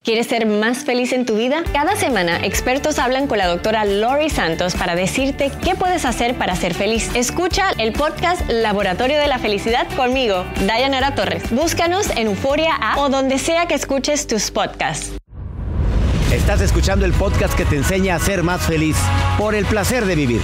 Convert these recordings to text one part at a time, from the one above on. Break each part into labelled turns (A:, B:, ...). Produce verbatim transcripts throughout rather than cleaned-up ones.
A: ¿Quieres ser más feliz en tu vida? Cada semana, expertos hablan con la doctora Lori Santos para decirte qué puedes hacer para ser feliz. Escucha el podcast Laboratorio de la Felicidad conmigo, Dayanara Torres. Búscanos en Euforia App o donde sea que escuches tus podcasts.
B: Estás escuchando el podcast que te enseña a ser más feliz por el placer de vivir.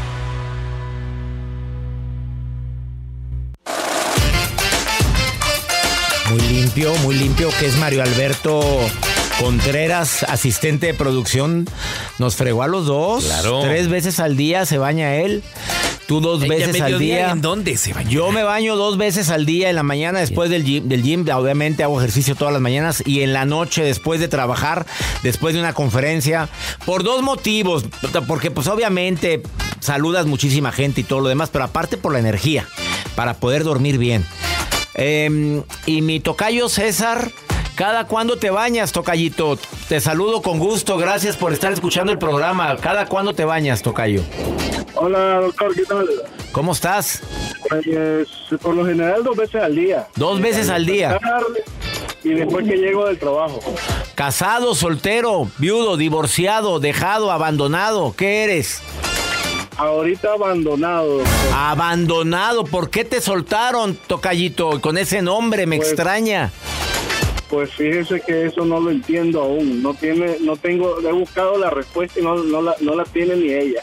B: Muy limpio, muy limpio, que es Mario Alberto Contreras, asistente de producción. Nos fregó a los dos.
C: Claro.
B: Tres veces al día se baña él. Tú dos
C: Ella
B: veces al día.
C: ¿En dónde se baña?
B: Yo me baño dos veces al día, en la mañana después del gym, del gym. Obviamente hago ejercicio todas las mañanas. Y en la noche después de trabajar, después de una conferencia. Por dos motivos. Porque pues obviamente saludas muchísima gente y todo lo demás. Pero aparte por la energía. Para poder dormir bien. Eh, y mi tocayo César, ¿cada cuándo te bañas, tocayito? Te saludo con gusto, gracias por estar escuchando el programa. ¿Cada cuándo te bañas, tocayo?
D: Hola, doctor, ¿qué tal?
B: ¿Cómo estás?
D: Pues, por lo general dos veces al día.
B: ¿Dos veces al día?
D: Y después que llego del trabajo.
B: ¿Casado, soltero, viudo, divorciado, dejado, abandonado? ¿Qué eres?
D: Ahorita abandonado. Doctor.
B: Abandonado, ¿por qué te soltaron, tocayito? Con ese nombre me pues, extraña.
D: Pues fíjese que eso no lo entiendo aún. No tiene, no tengo, he buscado la respuesta y no, no, la, no la tiene ni ella.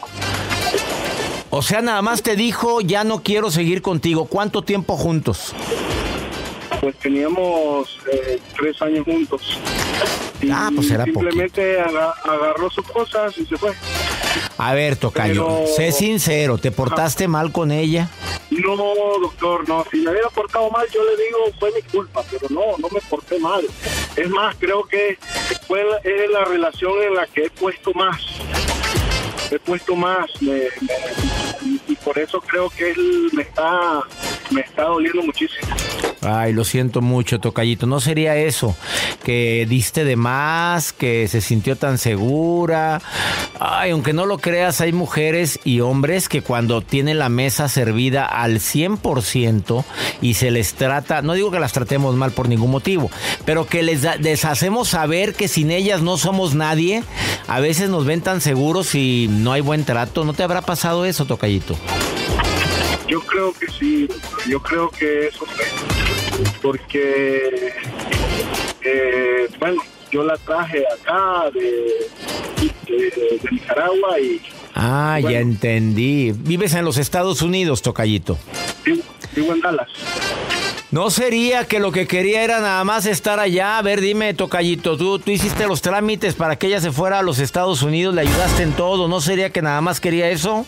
B: O sea, nada más te dijo, ya no quiero seguir contigo. ¿Cuánto tiempo juntos?
D: Pues teníamos eh, tres años juntos. Y
B: ah, pues era
D: simplemente aga, agarró sus cosas y se fue.
B: A ver, tocayo, Pero... sé sincero, ¿te portaste ah. mal con ella?
D: No, doctor, no. Si me hubiera portado mal, yo le digo, fue mi culpa, pero no, no me porté mal. Es más, creo que fue la, es la relación en la que he puesto más. He puesto más, me, me, y, y por eso creo que él me está, me está doliendo muchísimo.
B: Ay, lo siento mucho, tocayito. ¿No sería eso? Que diste de más, que se sintió tan segura. Ay, aunque no lo creas, hay mujeres y hombres que cuando tienen la mesa servida al cien por ciento y se les trata, no digo que las tratemos mal por ningún motivo, pero que les, da, les hacemos saber que sin ellas no somos nadie, a veces nos ven tan seguros y no hay buen trato. ¿No te habrá pasado eso, tocayito?
D: Yo creo que sí, yo creo que eso fue, porque, eh, bueno, yo la traje acá de, de, de Nicaragua y...
B: Ah, bueno, ya entendí. ¿Vives en los Estados Unidos, tocayito?
D: Vivo, vivo en Dallas.
B: ¿No sería que lo que quería era nada más estar allá? A ver, dime, tocayito, ¿tú, tú hiciste los trámites para que ella se fuera a los Estados Unidos, le ayudaste en todo, ¿no sería que nada más quería eso?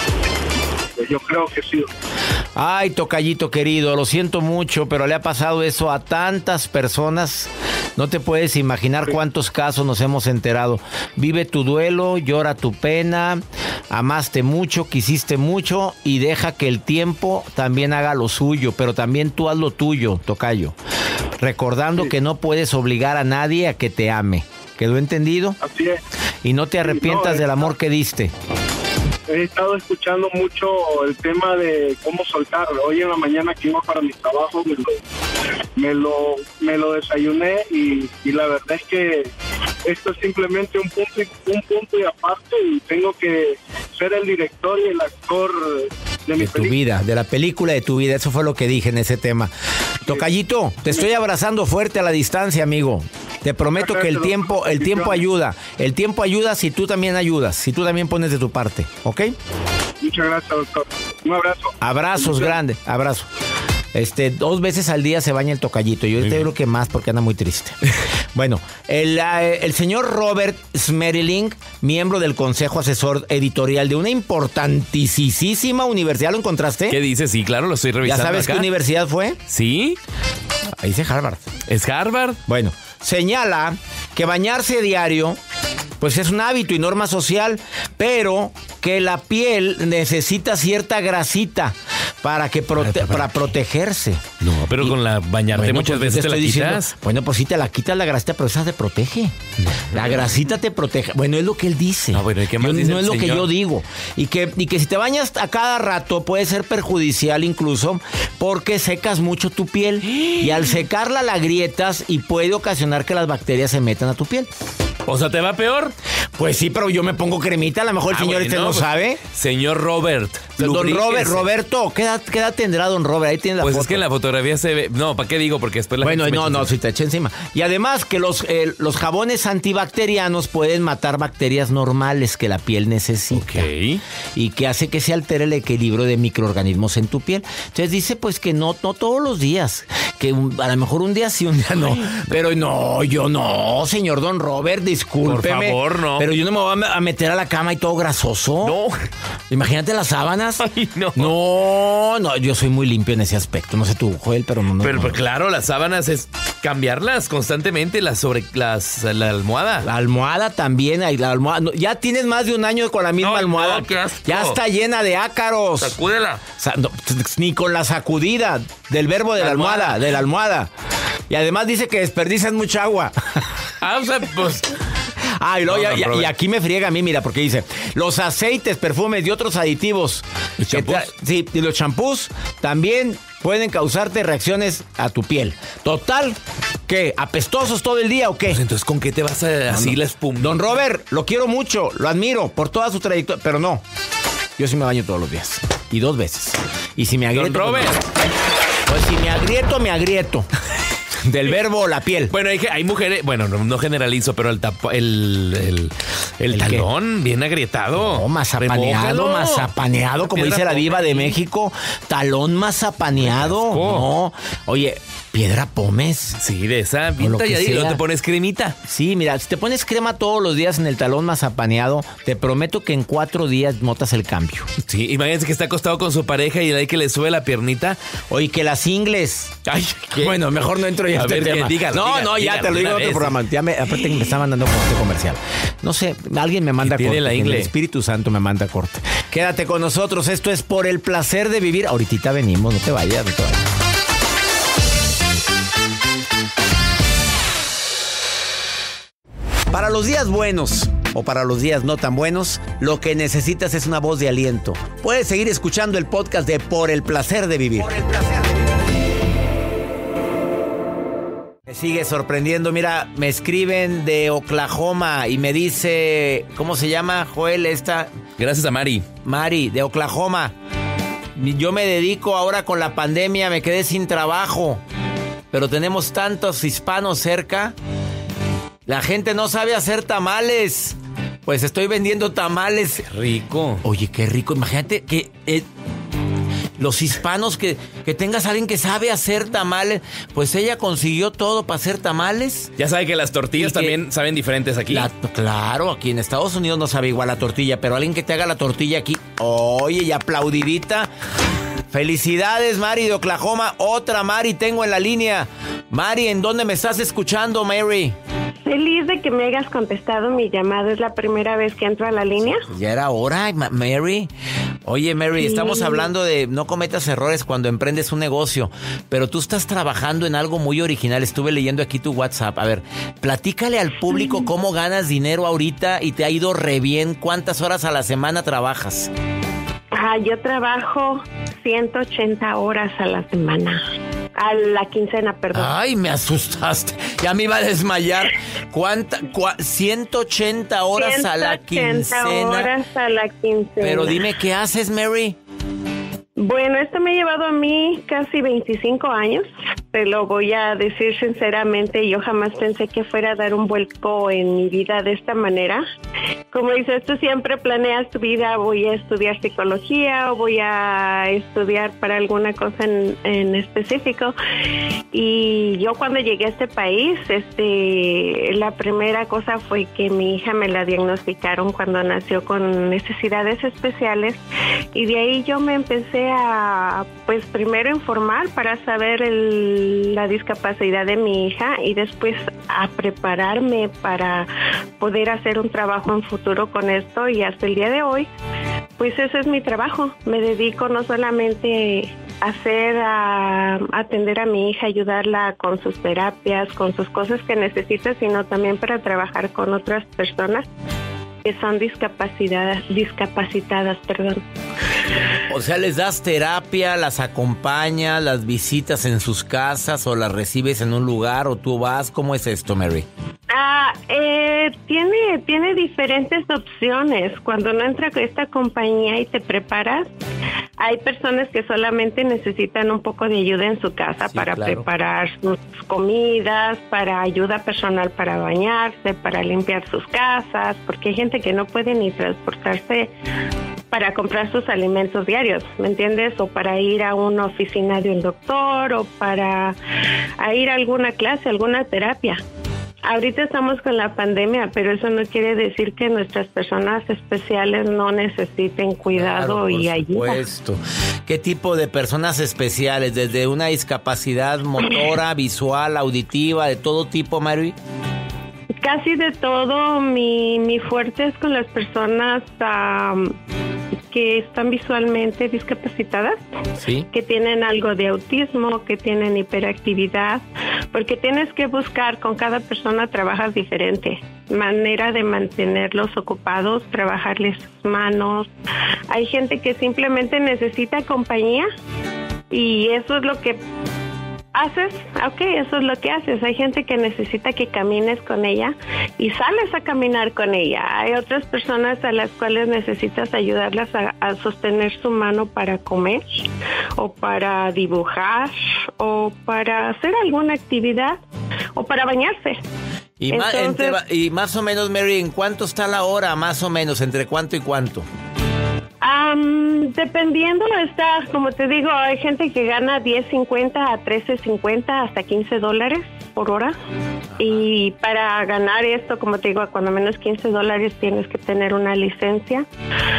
D: Yo creo que sí.
B: Ay, tocayito querido, lo siento mucho, pero le ha pasado eso a tantas personas. No te puedes imaginar cuántos casos nos hemos enterado. Vive tu duelo, llora tu pena, amaste mucho, quisiste mucho y deja que el tiempo también haga lo suyo, pero también tú haz lo tuyo, tocayo. Recordando sí. que no puedes obligar a nadie a que te ame. ¿Quedó entendido?
D: Así es.
B: Y no te arrepientas sí, no, del amor que diste.
D: He estado escuchando mucho el tema de cómo soltar. Hoy en la mañana que iba para mi trabajo me lo, me lo, me lo desayuné y, y la verdad es que esto es simplemente un punto, un punto y aparte y tengo que ser el director y el actor de mi
B: de tu película. vida, de la película de tu vida. Eso fue lo que dije en ese tema. Sí. Tocayito, te estoy abrazando fuerte a la distancia, amigo. Te prometo que el tiempo, el tiempo ayuda. El tiempo ayuda si tú también ayudas, si tú también pones de tu parte, ¿ok?
D: Muchas gracias, doctor. Un abrazo.
B: Abrazos grandes, abrazo. Este, dos veces al día se baña el tocayito. Yo te creo que más porque anda muy triste. Bueno, el, el señor Robert Smerling, miembro del Consejo Asesor Editorial de una importantísima universidad. ¿Lo encontraste?
C: ¿Qué dice? Sí, claro, lo estoy revisando.
B: ¿Ya sabes
C: acá.
B: qué universidad fue?
C: Sí.
B: Ahí dice Harvard.
C: ¿Es Harvard?
B: Bueno, señala que bañarse diario pues es un hábito y norma social, pero que la piel necesita cierta grasita para que prote- para, para protegerse.
C: No, pero y, con la bañarte bueno, muchas
B: pues
C: veces te, te la
B: diciendo,
C: quitas.
B: Bueno, pues sí te la quitas la grasita, pero esa te protege. No. La grasita te protege. Bueno, es lo que él dice.
C: No, bueno, ¿y qué más
B: yo,
C: dice
B: no es
C: el
B: lo
C: señor?
B: que yo digo. Y que, y que si te bañas a cada rato puede ser perjudicial incluso porque secas mucho tu piel. Y al secarla la agrietas y puede ocasionar que las bacterias se metan a tu piel.
C: O sea, ¿te va peor?
B: Pues sí, pero yo me pongo cremita. A lo mejor el ah, señor bueno, este no, no pues, sabe.
C: Señor Robert.
B: Don Robert, Roberto, ¿qué edad, ¿qué edad tendrá don Robert? Ahí tiene la
C: pues
B: foto.
C: Pues es que en la fotografía se ve... No, ¿para qué digo? Porque después la
B: Bueno,
C: gente
B: no, no, si te eché encima. Y además que los, eh, los jabones antibacterianos pueden matar bacterias normales que la piel necesita.
C: Ok.
B: Y que hace que se altere el equilibrio de microorganismos en tu piel. Entonces dice pues que no, no todos los días. Que un, a lo mejor un día sí, un día no. Ay. Pero no, yo no, señor don Robert, discúlpeme.
C: Por favor, no.
B: Pero yo no me voy a meter a la cama y todo grasoso.
C: No.
B: Imagínate las sábanas.
C: Ay, no.
B: No, no, yo soy muy limpio en ese aspecto. No sé tú, Joel, pero no. no
C: pero
B: no.
C: Pues claro, las sábanas es cambiarlas constantemente, las sobre las la almohada.
B: La almohada también, hay la almohada. No, ya tienes más de un año con la misma
C: no,
B: almohada.
C: No, qué asco.
B: Ya está llena de ácaros.
C: Sacúdela.
B: O sea, no, ni con la sacudida del verbo de la, la almohada, almohada, de la almohada. Y además dice que desperdicias mucha agua.
C: Ah, o sea, pues...
B: Ah, y, luego no, ya, no, y, y aquí me friega a mí, mira, porque dice, los aceites, perfumes y otros aditivos.
C: ¿Los champús?
B: Sí, y los champús también pueden causarte reacciones a tu piel. Total, ¿qué? ¿Apestosos todo el día o qué?
C: Pues entonces, ¿con qué te vas a así no, no. la espuma?
B: Don Robert, lo quiero mucho, lo admiro por toda su trayectoria, pero no. Yo sí me baño todos los días. Y dos veces. Y si me agrieto...
C: Don Robert.
B: Pues, pues si me agrieto, me agrieto. Del verbo la piel.
C: Bueno, hay, hay mujeres, bueno, no, no generalizo, pero el tap, el, el, el, ¿El talón qué? Bien agrietado.
B: No, mazapaneado, mazapaneado, como dice la diva de México. Talón mazapaneado. No. Oye, piedra pómez.
C: Sí, de esa pinta y ahí no te pones cremita.
B: Sí, mira, si te pones crema todos los días en el talón mazapaneado, te prometo que en cuatro días notas el cambio.
C: Sí, imagínense que está acostado con su pareja y de ahí que le sube la piernita.
B: Oye, que las ingles.
C: Ay, ¿qué?
B: Bueno, mejor no entro ya.
C: A
B: este
C: ver,
B: tema.
C: Dígalo,
B: no,
C: dígalo,
B: no, ya
C: dígalo,
B: te lo digo en otro
C: vez.
B: programa. Ya me, aparte que me está mandando corte comercial. No sé, alguien me manda corte.
C: La
B: el Espíritu Santo me manda corte. Quédate con nosotros. Esto es Por el Placer de Vivir. Ahorita venimos, no te vayas, no te vayas. Para los días buenos o para los días no tan buenos, lo que necesitas es una voz de aliento. Puedes seguir escuchando el podcast de Por el Placer de Vivir. Por el placer de vivir. Me sigue sorprendiendo. Mira, me escriben de Oklahoma y me dice, ¿cómo se llama, Joel? Esta.
C: Gracias a Mari.
B: Mari, de Oklahoma. Yo me dedico ahora con la pandemia, me quedé sin trabajo, pero tenemos tantos hispanos cerca. La gente no sabe hacer tamales. Pues estoy vendiendo tamales.
C: Qué rico.
B: Oye, qué rico. Imagínate que eh, los hispanos, que, que tengas a alguien que sabe hacer tamales. Pues ella consiguió todo para hacer tamales.
C: Ya sabe que las tortillas que, también saben diferentes aquí.
B: La, claro, aquí en Estados Unidos no sabe igual la tortilla, pero alguien que te haga la tortilla aquí. Oye, y aplaudidita. Felicidades, Mari de Oklahoma. Otra Mari tengo en la línea. Mari, ¿en dónde me estás escuchando, Mary?
E: Feliz de que me hayas contestado mi llamada. Es la primera vez que entro a la línea.
B: Ya era hora, Mary. Oye, Mary, sí. Estamos hablando de no cometas errores cuando emprendes un negocio, pero tú estás trabajando en algo muy original. Estuve leyendo aquí tu WhatsApp. A ver, platícale al público sí. cómo ganas dinero ahorita y te ha ido re bien. ¿Cuántas horas a la semana trabajas?
E: Ah, yo trabajo ciento ochenta horas a la semana. A la quincena, perdón.
B: Ay, me asustaste. Ya me iba a desmayar. ¿Cuánta? Cua, ciento ochenta horas a la quincena.
E: ciento ochenta horas a la quincena.
B: Pero dime, ¿qué haces, Mary?
E: Bueno, esto me ha llevado a mí casi veinticinco años. Te lo voy a decir sinceramente. Yo jamás pensé que fuera a dar un vuelco en mi vida de esta manera. Como dices, tú siempre planeas tu vida. Voy a estudiar psicología o voy a estudiar para alguna cosa en, en específico. Y yo cuando llegué a este país, este, la primera cosa fue que mi hija me la diagnosticaron cuando nació con necesidades especiales. Y de ahí yo me empecé a, pues primero informar para saber el, la discapacidad de mi hija y después a prepararme para poder hacer un trabajo en futuro con esto, y hasta el día de hoy pues ese es mi trabajo. Me dedico no solamente a hacer, a, a atender a mi hija, ayudarla con sus terapias, con sus cosas que necesita, sino también para trabajar con otras personas que son discapacitadas, discapacitadas, perdón.
B: O sea, ¿les das terapia, las acompañas, las visitas en sus casas o las recibes en un lugar o tú vas? ¿Cómo es esto, Mary?
E: Ah, eh, tiene, tiene diferentes opciones. Cuando no entra con esta compañía y te preparas, hay personas que solamente necesitan un poco de ayuda en su casa sí, para claro. preparar sus comidas, para ayuda personal para bañarse, para limpiar sus casas, porque hay gente que no puede ni transportarse para comprar sus alimentos diarios, ¿me entiendes? O para ir a una oficina de un doctor o para a ir a alguna clase, alguna terapia. Ahorita estamos con la pandemia, pero eso no quiere decir que nuestras personas especiales no necesiten cuidado claro, y ayuda. Por supuesto.
B: ¿Qué tipo de personas especiales? ¿Desde una discapacidad motora, visual, auditiva, de todo tipo, Mary?
E: Casi de todo. Mi, mi fuerte es con las personas um, que están visualmente discapacitadas, ¿sí? Que tienen algo de autismo, que tienen hiperactividad, porque tienes que buscar, con cada persona trabajas diferente, manera de mantenerlos ocupados, trabajarles sus manos. Hay gente que simplemente necesita compañía y eso es lo que haces, ok, eso es lo que haces. Hay gente que necesita que camines con ella y sales a caminar con ella. Hay otras personas a las cuales necesitas ayudarlas a, a sostener su mano para comer o para dibujar o para hacer alguna actividad o para bañarse.
B: Y, Entonces, más, entre, y más o menos, Mary, ¿en cuánto está la hora? Más o menos, ¿entre cuánto y cuánto?
E: Um, dependiendo, está, como te digo, hay gente que gana diez cincuenta a trece cincuenta hasta quince dólares por hora. Y para ganar esto, como te digo, a cuando menos quince dólares tienes que tener una licencia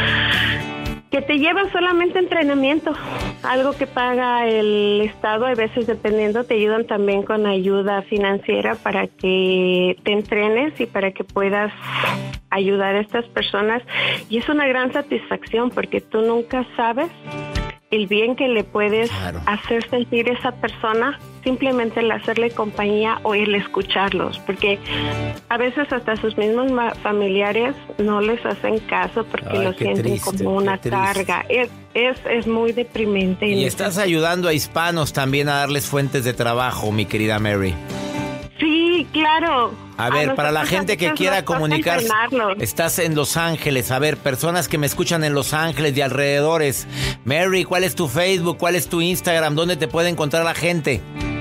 E: que te lleva solamente entrenamiento, algo que paga el Estado. A veces, dependiendo, te ayudan también con ayuda financiera para que te entrenes y para que puedas ayudar a estas personas. Y es una gran satisfacción porque tú nunca sabes el bien que le puedes claro. hacer sentir a esa persona, simplemente el hacerle compañía o el escucharlos, porque a veces hasta sus mismos familiares no les hacen caso porque Ay, lo sienten triste, como una carga. Es, es, es muy deprimente.
B: Y estás ayudando a hispanos también a darles fuentes de trabajo, mi querida Mary.
E: Sí, claro.
B: A ver, a para la gente que quiera comunicarse, estás en Los Ángeles. A ver, personas que me escuchan en Los Ángeles y alrededores. Mary, ¿cuál es tu Facebook? ¿Cuál es tu Instagram? ¿Dónde te puede encontrar la gente?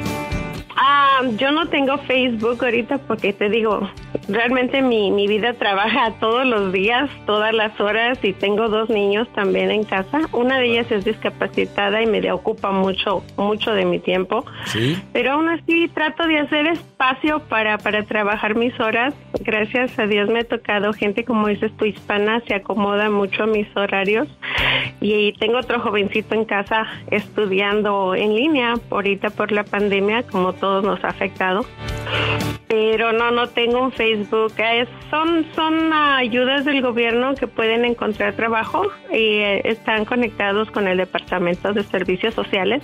E: Ah, yo no tengo Facebook ahorita porque te digo, realmente mi, mi vida trabaja todos los días, todas las horas, y tengo dos niños también en casa. Una de ellas es discapacitada y me ocupa mucho, mucho de mi tiempo. ¿Sí? Pero aún así trato de hacer espacio para, para trabajar mis horas. Gracias a Dios me ha tocado gente, como dices tú, hispana, se acomoda mucho a mis horarios. Y tengo otro jovencito en casa estudiando en línea ahorita por la pandemia, como todos nos ha afectado. Pero no, no tengo un Facebook. Es, son, son ayudas del gobierno que pueden encontrar trabajo y eh, están conectados con el Departamento de Servicios Sociales.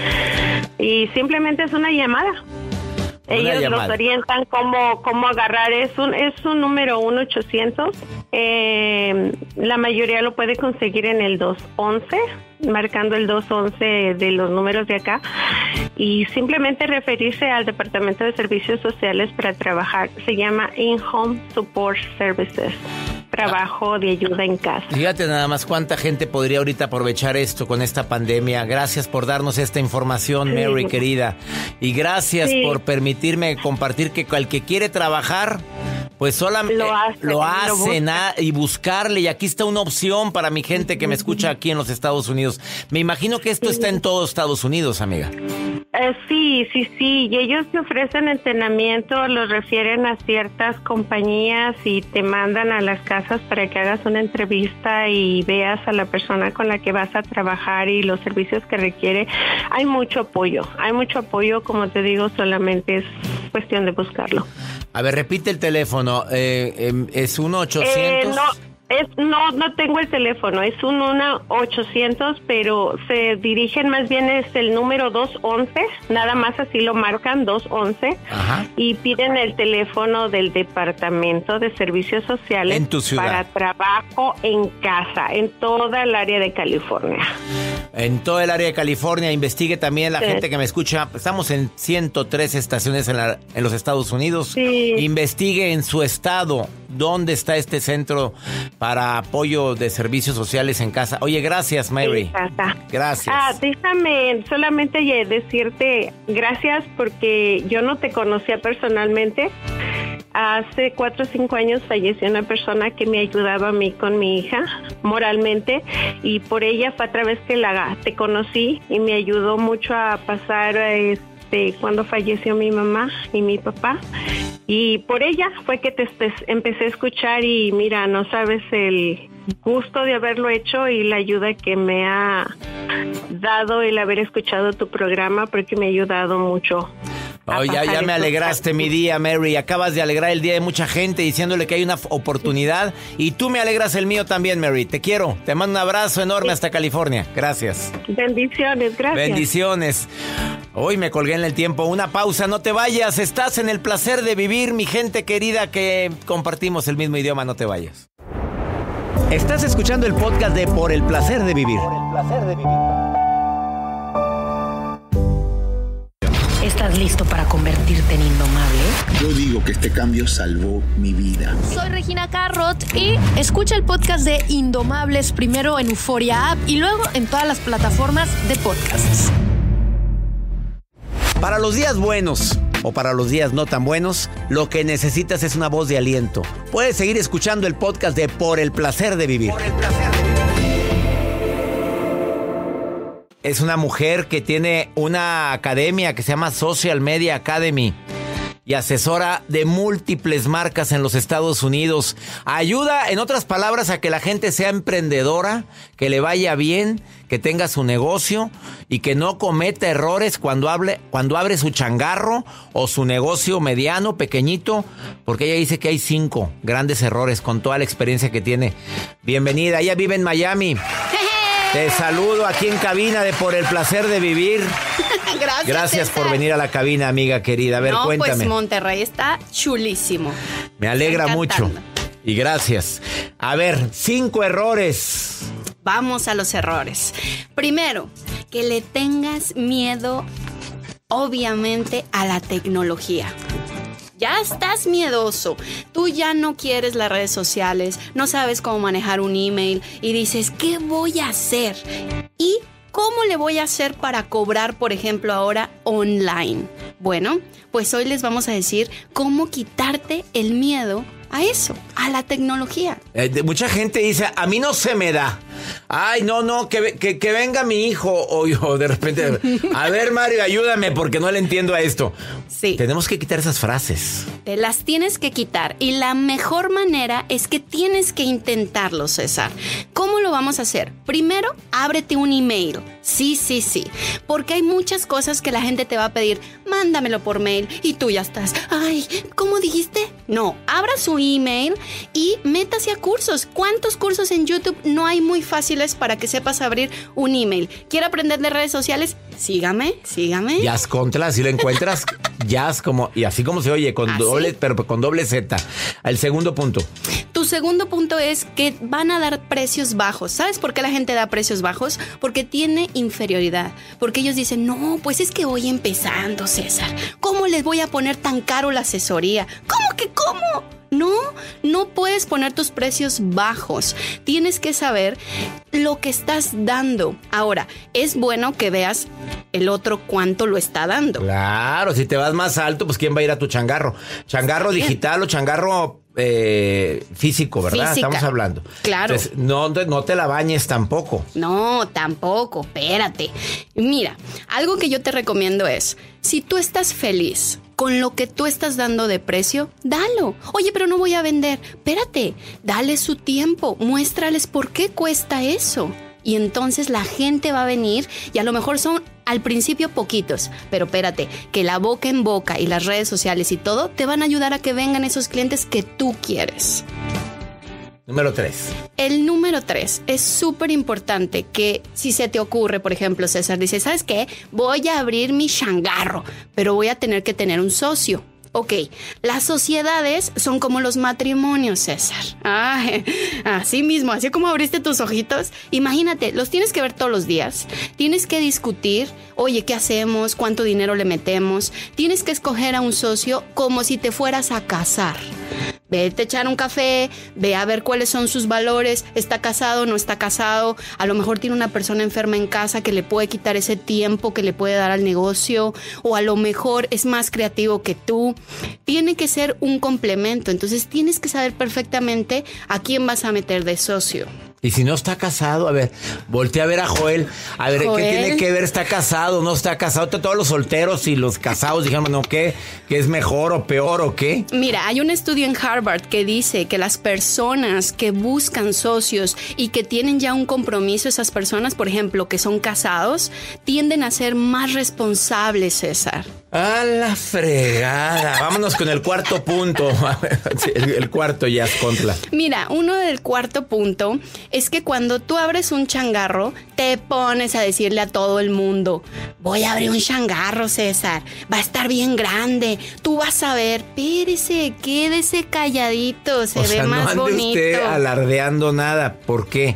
E: Y simplemente es una llamada. Una Ellos llamada. Los orientan cómo, cómo agarrar. Es un, es un número uno ochocientos. Eh, la mayoría lo puede conseguir en el dos once, marcando el dos once de los números de acá. Y simplemente referirse al Departamento de Servicios Sociales para trabajar. Se llama In-Home Support Services. Trabajo de ayuda en casa.
B: Fíjate nada más cuánta gente podría ahorita aprovechar esto con esta pandemia. Gracias por darnos esta información, Mary, sí. querida. Y gracias sí. por permitirme compartir que el que quiere trabajar, pues solamente lo hace, lo hace lo y buscarle. Y aquí está una opción para mi gente que me escucha aquí en los Estados Unidos. Me imagino que esto sí. está en todos Estados Unidos, amiga.
E: Eh, sí, sí, sí. Y ellos te ofrecen entrenamiento, los refieren a ciertas compañías y te mandan a las casas para que hagas una entrevista y veas a la persona con la que vas a trabajar y los servicios que requiere. Hay mucho apoyo, hay mucho apoyo, como te digo, solamente es cuestión de buscarlo.
B: A ver, repite el teléfono. Eh, eh, ¿Es uno ochocientos?
E: Eh, no. Es, no, no tengo el teléfono, es un uno ochocientos, pero se dirigen más bien, es el número dos once, nada más así lo marcan, dos once,
B: Ajá.
E: y piden el teléfono del Departamento de Servicios Sociales
B: en tu ciudad.
E: Para trabajo en casa, en toda el área de California.
B: En todo el área de California, investigue también la
E: Sí.
B: gente que me escucha. Estamos en ciento tres estaciones en, la, en los Estados Unidos.
E: Sí.
B: Investigue en su estado dónde está este centro para apoyo de servicios sociales en casa. Oye, gracias, Mary.
E: En casa.
B: Gracias.
E: Ah, déjame solamente decirte gracias porque yo no te conocía personalmente. Hace cuatro o cinco años falleció una persona que me ayudaba a mí con mi hija moralmente, y por ella fue a través que la te conocí y me ayudó mucho a pasar este cuando falleció mi mamá y mi papá, y por ella fue que te empecé a escuchar, y mira, no sabes el gusto de haberlo hecho y la ayuda que me ha dado el haber escuchado tu programa, porque me ha ayudado mucho.
B: Oh, ya, ya me alegraste mi día, Mary. Acabas de alegrar el día de mucha gente diciéndole que hay una oportunidad, y tú me alegras el mío también, Mary. Te quiero. Te mando un abrazo enorme hasta California. Gracias.
E: Bendiciones, gracias.
B: Bendiciones. Hoy me colgué en el tiempo. Una pausa, no te vayas. Estás en el placer de vivir, mi gente querida que compartimos el mismo idioma. No te vayas. Estás escuchando el podcast de Por el placer de vivir. Por el placer de vivir.
F: ¿Estás listo para convertirte en indomable?
G: Yo digo que este cambio salvó mi vida.
H: Soy Regina Carrot y escucha el podcast de Indomables primero en Euforia App y luego en todas las plataformas de podcasts.
B: Para los días buenos o para los días no tan buenos, lo que necesitas es una voz de aliento. Puedes seguir escuchando el podcast de Por el placer de vivir. Por el placer de vivir. Es una mujer que tiene una academia que se llama Social Media Academy y asesora de múltiples marcas en los Estados Unidos. Ayuda, en otras palabras, a que la gente sea emprendedora, que le vaya bien, que tenga su negocio y que no cometa errores cuando, hable, cuando abre su changarro o su negocio mediano, pequeñito, porque ella dice que hay cinco grandes errores con toda la experiencia que tiene. Bienvenida, ella vive en Miami. Te saludo aquí en cabina de Por el placer de vivir.
I: Gracias.
B: Gracias
I: César.
B: por venir a la cabina, amiga querida. A ver,
I: no,
B: cuéntame.
I: Pues Monterrey está chulísimo.
B: Me alegra
I: Está
B: mucho.
I: encantando.
B: Y gracias. A ver, cinco errores.
I: Vamos a los errores. Primero, que le tengas miedo, obviamente, a la tecnología. Ya estás miedoso, tú ya no quieres las redes sociales, no sabes cómo manejar un email y dices, ¿qué voy a hacer? ¿Y cómo le voy a hacer para cobrar, por ejemplo, ahora online? Bueno, pues hoy les vamos a decir cómo quitarte el miedo a eso, a la tecnología.
B: Eh, de, mucha gente dice, a mí no se me da. Ay, no, no, que, que, que venga mi hijo. O yo de repente, a ver, Mario, ayúdame porque no le entiendo a esto.
I: Sí.
B: Tenemos que quitar esas frases.
I: Te las tienes que quitar y la mejor manera es que tienes que intentarlo, César. ¿Cómo lo vamos a hacer? Primero, ábrete un email. Sí, sí, sí. Porque hay muchas cosas que la gente te va a pedir. Mándamelo por mail y tú ya estás. Ay, ¿cómo dijiste? No, abra su email y métase a cursos. ¿Cuántos cursos en YouTube no hay muy fáciles para que sepas abrir un email? ¿Quiere aprender de redes sociales? Sígame, sígame.
B: Jazz Contra, así lo encuentras. Jazz como, y así como se oye, con
I: ¿Ah,
B: doble,
I: sí?
B: pero con doble Z. El segundo punto.
I: Tu segundo punto es que van a dar precios bajos. ¿Sabes por qué la gente da precios bajos? Porque tiene inferioridad. Porque ellos dicen, no, pues es que voy empezando, César. ¿Cómo les voy a poner tan caro la asesoría? ¿Cómo que cómo? No, no puedes poner tus precios bajos. Tienes que saber lo que estás dando. Ahora, es bueno que veas el otro cuánto lo está dando.
B: Claro, si te vas más alto, pues ¿quién va a ir a tu changarro? Changarro
I: Bien.
B: digital o changarro eh, físico, ¿verdad?
I: Física.
B: Estamos hablando.
I: Claro.
B: Entonces, no, no te la bañes tampoco.
I: No, tampoco, espérate. Mira, algo que yo te recomiendo es, si tú estás feliz con lo que tú estás dando de precio, dalo. Oye, pero no voy a vender. Espérate, dale su tiempo, muéstrales por qué cuesta eso. Y entonces la gente va a venir y a lo mejor son al principio poquitos, pero espérate, que la boca en boca y las redes sociales y todo te van a ayudar a que vengan esos clientes que tú quieres.
B: Número tres.
I: El número tres es súper importante que si se te ocurre, por ejemplo, César dice, ¿sabes qué? Voy a abrir mi changarro, pero voy a tener que tener un socio. Ok, las sociedades son como los matrimonios, César. Ay, así mismo, así como abriste tus ojitos. Imagínate, los tienes que ver todos los días. Tienes que discutir, oye, ¿qué hacemos? ¿Cuánto dinero le metemos? Tienes que escoger a un socio como si te fueras a casar. Vete a echar un café, ve a ver cuáles son sus valores, está casado, no está casado, a lo mejor tiene una persona enferma en casa que le puede quitar ese tiempo que le puede dar al negocio, o a lo mejor es más creativo que tú. Tiene que ser un complemento, entonces tienes que saber perfectamente a quién vas a meter de socio.
B: Y si no está casado, a ver, voltea a ver a Joel, a ver,
I: Joel.
B: ¿qué tiene que ver? ¿Está casado? ¿No está casado? Todos los solteros y los casados dijeron, ¿no qué? ¿Qué es mejor o peor o qué?
I: Mira, hay un estudio en Harvard que dice que las personas que buscan socios y que tienen ya un compromiso, esas personas, por ejemplo, que son casados, tienden a ser más responsables, César.
B: A la fregada. Vámonos con el cuarto punto. El, el cuarto ya es contra.
I: Mira, uno del cuarto punto es que cuando tú abres un changarro, te pones a decirle a todo el mundo, voy a abrir un changarro, César, va a estar bien grande, tú vas a ver, espérese, quédese calladito, se
B: o
I: ve
B: sea,
I: más
B: no ande
I: bonito.
B: usted alardeando nada. ¿Por qué?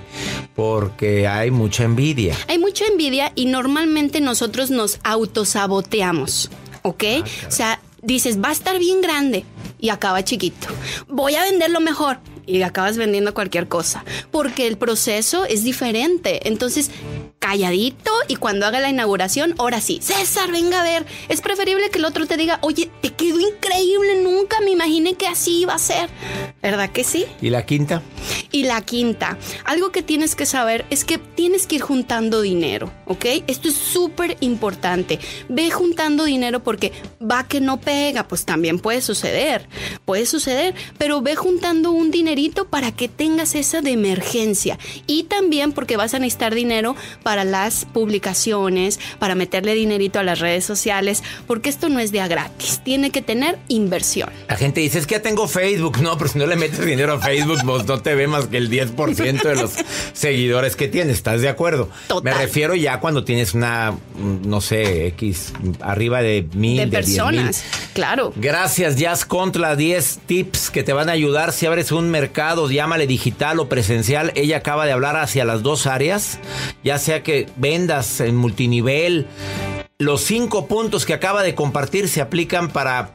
B: Porque hay mucha envidia.
I: Hay mucha envidia y normalmente nosotros nos autosaboteamos, ¿ok? Ah, o sea, dices, va a estar bien grande y acaba chiquito. Voy a venderlo mejor y acabas vendiendo cualquier cosa, porque el proceso es diferente. Entonces, calladito, y cuando haga la inauguración, ahora sí, César, venga a ver. Es preferible que el otro te diga, oye, te quedó increíble, nunca me imaginé que así iba a ser. ¿Verdad que sí?
B: ¿Y la quinta?
I: Y la quinta, algo que tienes que saber es que tienes que ir juntando dinero, ¿ok? Esto es súper importante. Ve juntando dinero porque va que no pega, pues también puede suceder, puede suceder, pero ve juntando un dinerito para que tengas esa de emergencia. Y también porque vas a necesitar dinero para las publicaciones, para meterle dinerito a las redes sociales, porque esto no es de a gratis, tiene que tener inversión.
B: La gente dice, es que ya tengo Facebook. No, pero si no le metes dinero a Facebook, vos no te ve más que el diez por ciento de los seguidores que tienes. ¿Estás de acuerdo?
I: Total.
B: Me refiero ya cuando tienes una, no sé, X, arriba de mil,
I: de,
B: de
I: personas,
B: diez mil.
I: Claro.
B: Gracias, Jazz Contra, diez tips que te van a ayudar si abres un mercado, llámale digital o presencial. Ella acaba de hablar hacia las dos áreas, ya sea que vendas en multinivel. Los cinco puntos que acaba de compartir se aplican para,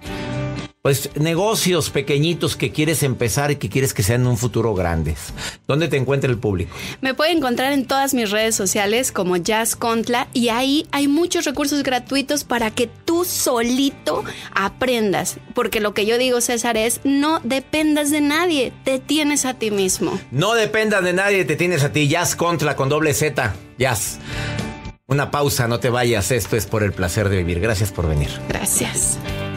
B: pues, negocios pequeñitos que quieres empezar y que quieres que sean en un futuro grandes. ¿Dónde te encuentra el público?
I: Me pueden encontrar en todas mis redes sociales como Jazz Contra, y ahí hay muchos recursos gratuitos para que tú solito aprendas. Porque lo que yo digo, César, es no dependas de nadie, te tienes a ti mismo.
B: No dependas de nadie, te tienes a ti. Jazz Contra con doble Z. Jazz. Una pausa, no te vayas. Esto es Por el Placer de Vivir. Gracias por venir.
I: Gracias.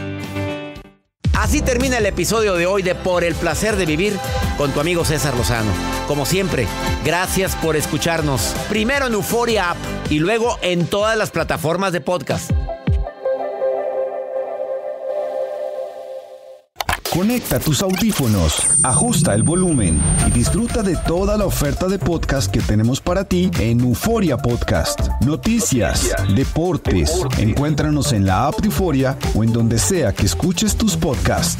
B: Así termina el episodio de hoy de Por el Placer de Vivir con tu amigo César Lozano. Como siempre, gracias por escucharnos. Primero en Euforia App y luego en todas las plataformas de podcast.
J: Conecta tus audífonos, ajusta el volumen y disfruta de toda la oferta de podcast que tenemos para ti en Euforia Podcast. Noticias, deportes, encuéntranos en la app de Euforia o en donde sea que escuches tus podcasts.